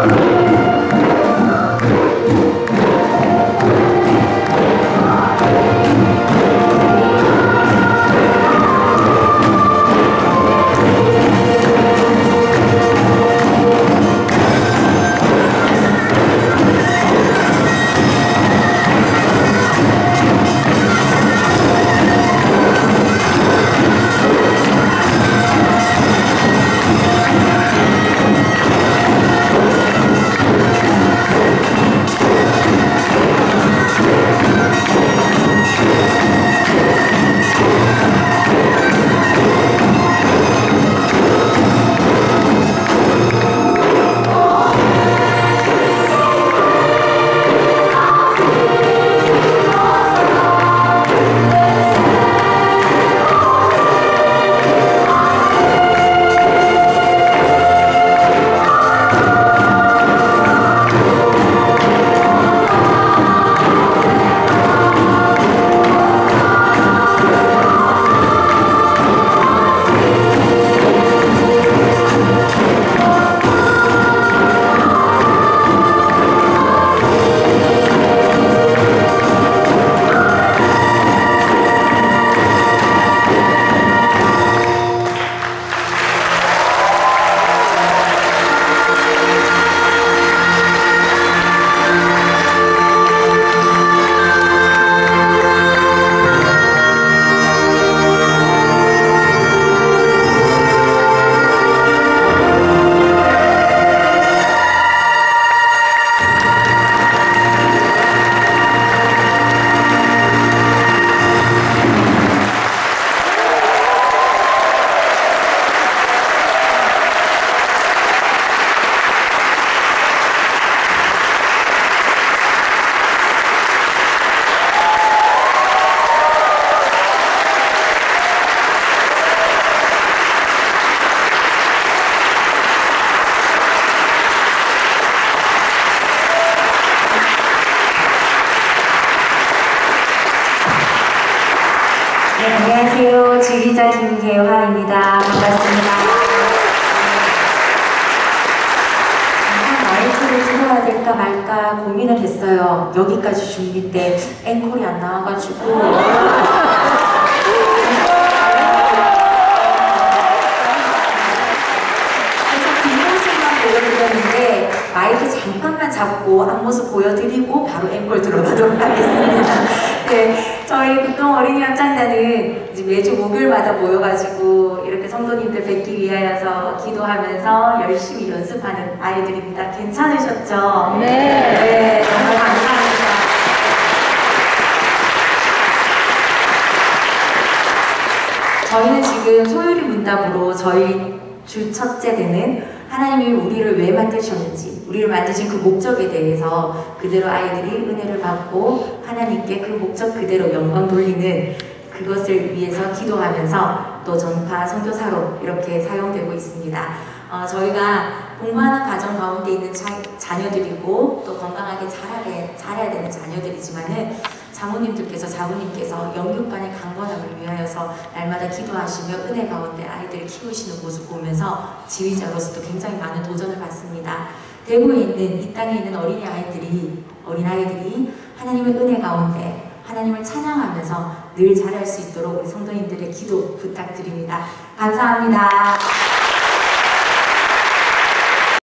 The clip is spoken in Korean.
네, 안녕하세요. 지휘자 김계화입니다. 반갑습니다. 마이크를 들어야 될까 말까 고민을 했어요. 여기까지 준비 때 앵콜이 안 나와가지고 보여드렸는데 마이크 잠깐만 잡고 앞모습 보여드리고 바로 앵콜 들어가도록 하겠습니다. 네, 저희 국동 어린이 합창단은 이제 매주 목요일마다 모여가지고 이렇게 성도님들 뵙기 위하여서 기도하면서 열심히 연습하는 아이들입니다. 괜찮으셨죠? 네. 네, 정말 감사합니다. 저희는 지금 소요리 문답으로 저희 주 첫째 되는 하나님이 우리를 왜 만드셨는지, 우리를 만드신 그 목적에 대해서 그대로 아이들이 은혜를 받고 하나님께 그 목적 그대로 영광 돌리는 그것을 위해서 기도하면서 또 전파 선교사로 이렇게 사용되고 있습니다. 저희가 공부하는 과정 가운데 있는 자녀들이고 또 건강하게 자라야 되는 자녀들이지만은 장모님들께서 자부님께서 영육간의 강건함을 위하여서 날마다 기도하시며 은혜 가운데 아이들을 키우시는 모습 보면서 지휘자로서도 굉장히 많은 도전을 받습니다. 대구에 있는 이 땅에 있는 어린아이들이 하나님의 은혜 가운데 하나님을 찬양하면서 늘 자랄 수 있도록 우리 성도님들의 기도 부탁드립니다. 감사합니다.